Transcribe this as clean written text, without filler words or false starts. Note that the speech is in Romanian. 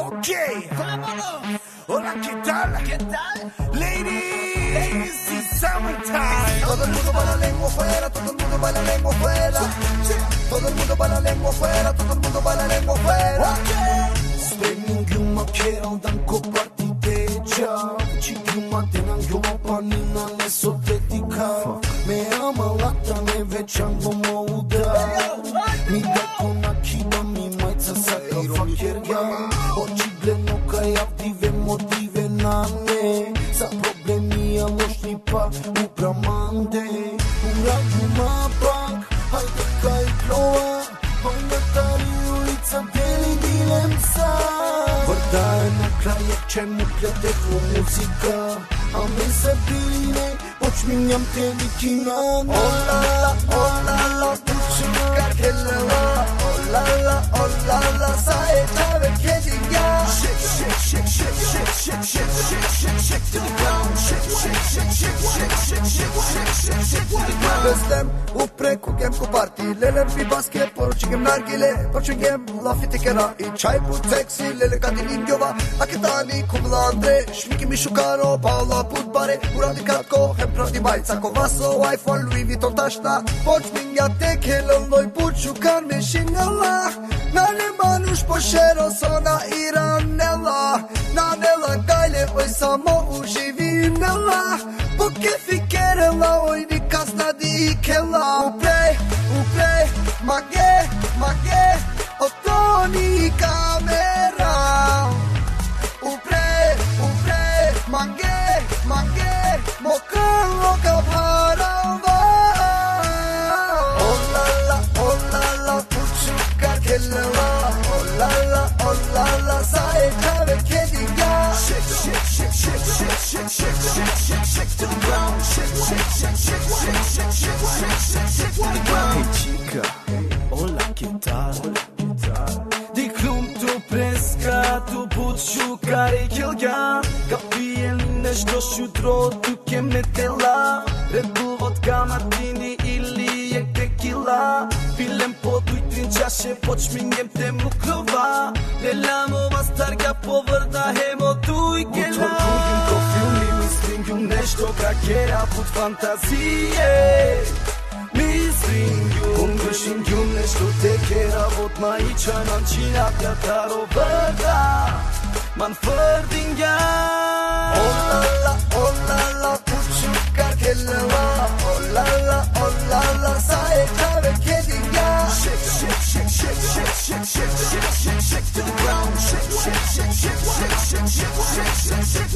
Ok, hola, ¿qué tal? Ladies, it's summertime. Todo el mundo va la lengua afuera, todo el mundo va la lengua afuera. Todo el mundo va la lengua afuera, todo el mundo va la lengua afuera. Spending umăcheau cu partiteja Ciguma tenang panina ne sotetica Me ama lata ne veciam bomouda Mi da kona kiba mi majca saka fakirga Očigle no kaj avdive motive nane Sa problemi a lošni pa upramande Uraguma pak, hajde kaj ploa Hajde tari ulica deli dilem sa Vrdaj na kraje čemu pljatehu muzika A my se bine, počminjam te vikinana Olala, pučuka kelala. Olala, sa e tave kedinga. Shake to the ground. Shake to the ground. Bestem upre kugem ku partilele bir basket poručigem nargile poručigem lafite kera I čaj put seksi lele kadilin gjova aketani kumlandre šmiki mi šukaro paula put bare uradi kratko hem pradi majca kovaso iPhone Louis Vuitton tašna počminja tek heloloj put šukar me šingala Nane manuš pošero sona iranela Nanela gajle oj samo uživinela Porque fikerela oj ni kasna dikela Upre, mage, otoni kamera Upre, mage, mokalo kaparava Olala, pučuka kelela Olala, sa e tave kedinga Shake to the ground. Shake to the ground. Hey chica, hola, ¿qué tal? Di klum tu preska, tu puću kare kilga Kapije nešto šutro, tu ke metela Red Bull, vodka, martini ili je tequila Pilem po duj-trin qashe, počminjem te muklova Ne lamova starga povrda, hemo duj kela Utorkujim ko filmi, mislim ju nešto kakera put fantazije Mislim ju nešto tekera vot majića nam čina pjataro vrda Man fördinga Olala, pučuka kelela Olala, sa e tave kedinga Shake to the ground. Shake